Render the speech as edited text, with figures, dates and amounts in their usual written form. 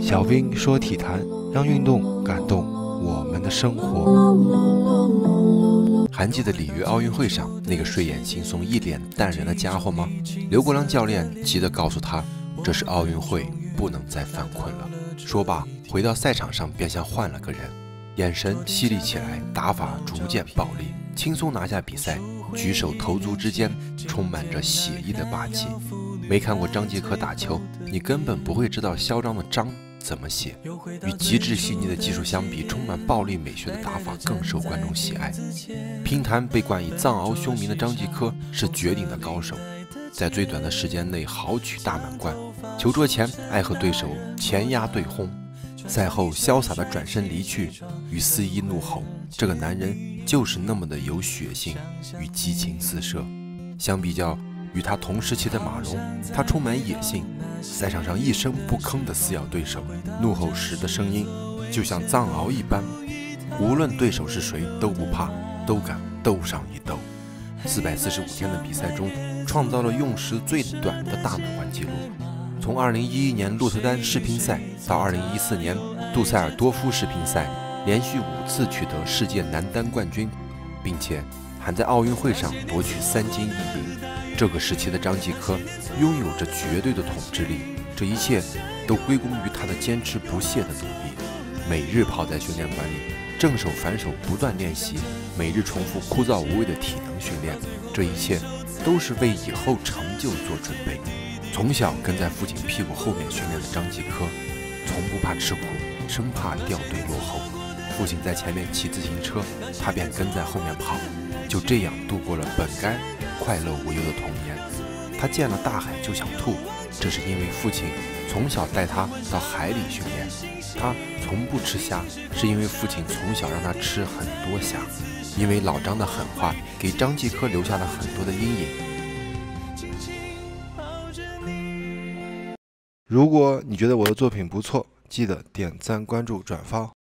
小兵说体坛，让运动感动我们的生活。还记得里约奥运会上那个睡眼惺忪、一脸淡然的家伙吗？刘国梁教练急得告诉他，这是奥运会，不能再犯困了。说罢，回到赛场上便像换了个人，眼神犀利起来，打法逐渐暴力，轻松拿下比赛，举手投足之间充满着写意的霸气。没看过张继科打球，你根本不会知道嚣张的张怎么写。与极致细腻的技术相比，充满暴力美学的打法更受观众喜爱。乒坛被冠以藏獒凶名的张继科是绝顶的高手，在最短的时间内豪取大满贯，球桌前爱和对手前压对轰，赛后潇洒的转身离去，与司仪怒吼：这个男人就是那么的有血性与激情四射。相比较与他同时期的马龙，他充满野性，赛场上一声不吭地撕咬对手，怒吼时的声音就像藏獒一般，无论对手是谁都不怕，都敢斗上一斗。445天的比赛中，创造了用时最短的大满贯纪录。从2011年鹿特丹世乒赛到2014年杜塞尔多夫世乒赛，连续5次取得世界男单冠军，并且还在奥运会上夺取3金1银。这个时期的张继科拥有着绝对的统治力，这一切都归功于他的坚持不懈的努力。每日泡在训练馆里，正手反手不断练习，每日重复枯燥无味的体能训练，这一切都是为以后成就做准备。从小跟在父亲屁股后面训练的张继科，从不怕吃苦，生怕掉队落后。父亲在前面骑自行车，他便跟在后面跑，就这样度过了本该快乐无忧的童年。他见了大海就想吐，这是因为父亲从小带他到海里训练。他从不吃虾，是因为父亲从小让他吃很多虾。因为老张的狠话，给张继科留下了很多的阴影。如果你觉得我的作品不错，记得点赞、关注、转发。